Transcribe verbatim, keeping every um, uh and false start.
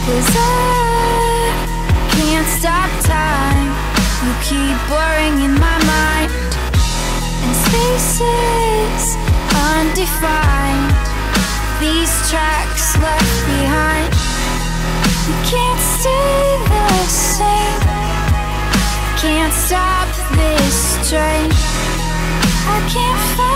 'cause I can't stop time. You keep blurring in my mind, and spaces undefined, these tracks left behind. You can't stay the same, can't stop this train. I can't find